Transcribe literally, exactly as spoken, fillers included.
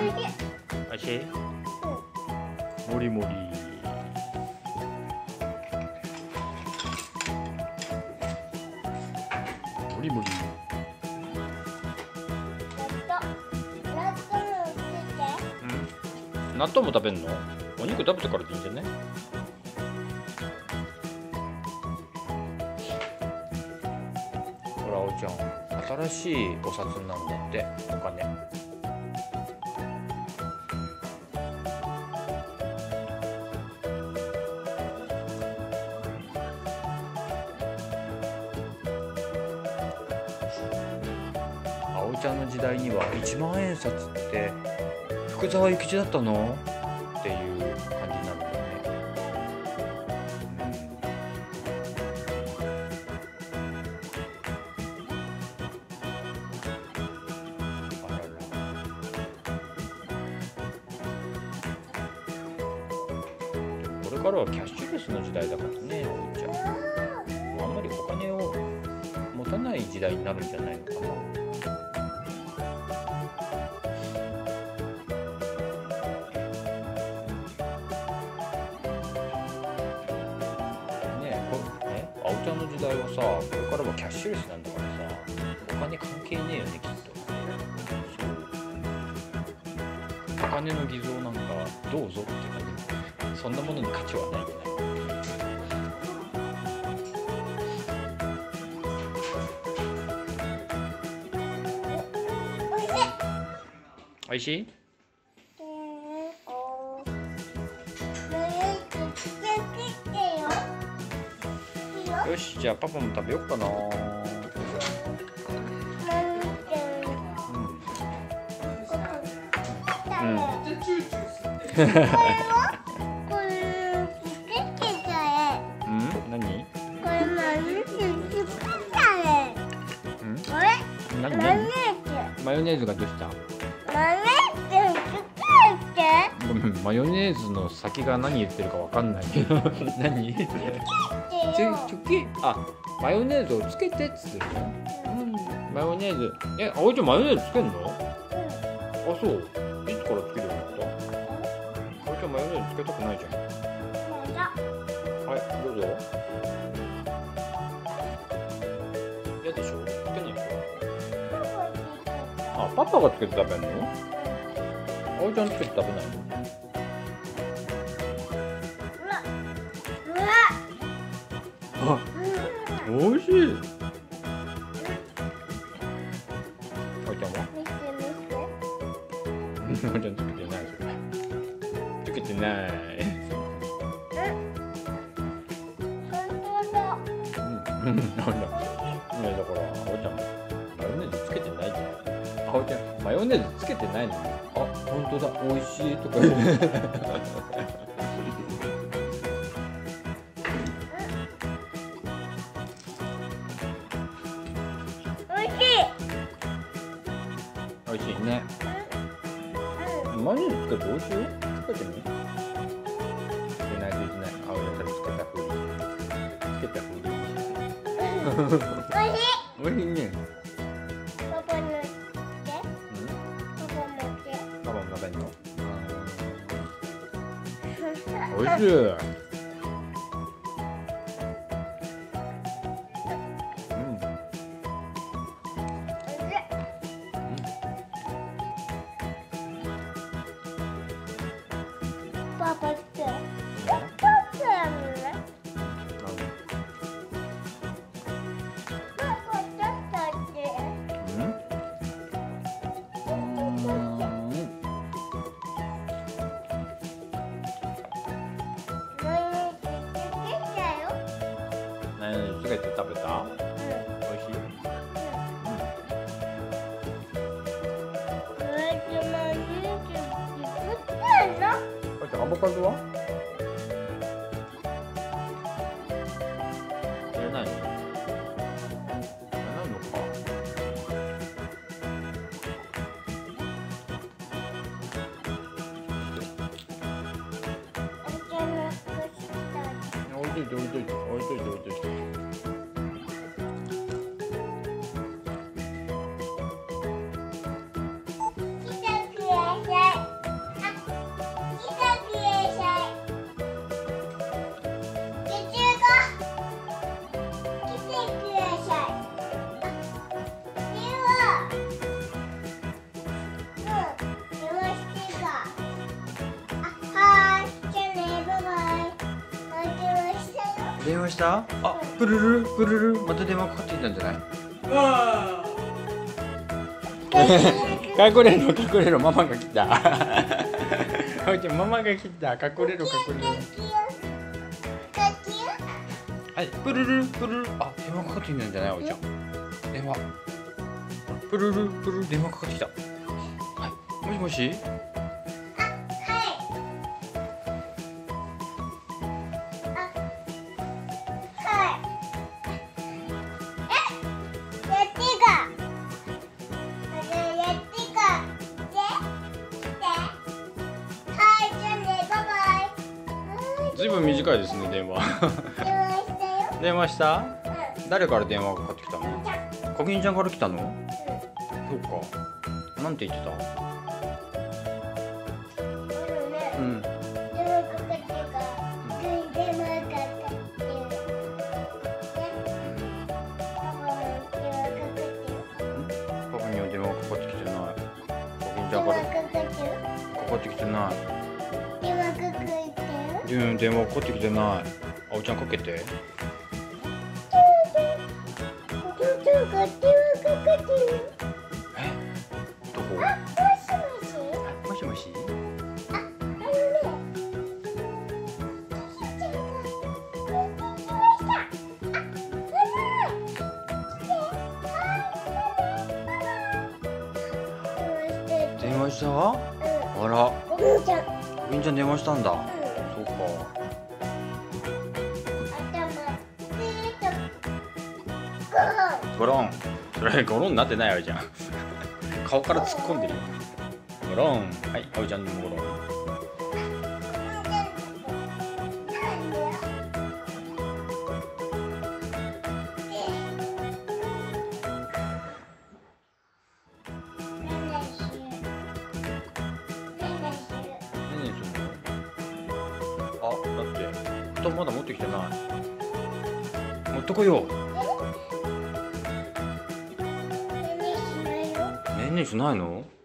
おいしい？もりもり。もりもり。うん。納豆も食べんの？お肉食べてからでいいんじゃね？ほら、おうちゃん、新しいお札なんだって、お金。あおちゃんの時代にはいちまんえん札って福沢諭吉だったのっていう感じになるんだよね。あらら。これからはキャッシュレスの時代だからね、おうちゃん。もうあんまりお金を持たない時代になるんじゃないのかな。あおちゃんの時代はさ、これからはキャッシュレスなんだからさ、お金関係ねえよね、きっと。そう。お金の偽造なんかどうぞって感じ。そんなものに価値はないよね。おいしい？よし、じゃあパパも食べようかな。うん。うん。 これつけてたえ。 うん？何？ これマヨネーズつけたえ。 うん？ これ何？ マヨネーズ。 マヨネーズがどうした？ マヨネーズつけて。 ごめん、マヨネーズの先が何言ってるかわかんないけど何？つけあ、マヨネーズをつけてっつってるの？うん、マヨネーズ。え、あおいちゃんマヨネーズつけんの？うん。あ、そう。いつからつけるようになった？あおいちゃんマヨネーズつけたくないじゃん。はい、どうぞ。嫌でしょ？つけないでしょ？あ、パパがつけて食べんの？あおいちゃんつけて食べないの？あ、おいしい。あおちゃんは？あおちゃんつけてないそれ。つけてない。うん、なんだ。ね、だからあおちゃんマヨネーズつけてないじゃん。あおちゃんマヨネーズつけてないのに、あ、本当だ、おいしいとか言う。おいしいね。マヨネーズつけておいしいよ。つけてみ。つけないといけない。あおいちゃんそれつけたふり。つけたふり。おいしい。おいしいね。 パパのつけ。 うん？ パパもつけ。 パパも食べんの？おいしい。 パパつけ。パパつけるね。パパちょっとつけ。 マヨネーズつけて食べた？おいしい？アボカドは？やらないの？やらないのか。置いといて置いといて置いといて置いといて。 来てください。 電話した？あ、プルルプルル、また電話かかってきたんじゃない？隠れろ隠れろ、ママが来た。おうちゃん、ママが来た。隠れろ隠れろ。はい、プルルプルル、あ、電話かかってきたんじゃない？おうちゃん、電話。プルルプルル、電話かかってきた。はい、もしもし。ずいぶん短いですね、電話。電話した？誰から電話がかかってきたの？かきんちゃんから来たの？そうか。なんて言ってた？うん。パパには電話かかってきてない。かきんちゃんからかかってきてない。うん、電話かかってきてない。あおちゃんかけて。え、どこ？もしもし。電話した？あら。みんちゃん電話したんだ。そうか。ゴロン。それゴロンになってないあおちゃん。顔から突っ込んでるよ。ゴロン。はい、あおちゃんのゴロン。あ、だって布団まだ持ってきてない。持ってこよう。ねんねしないの？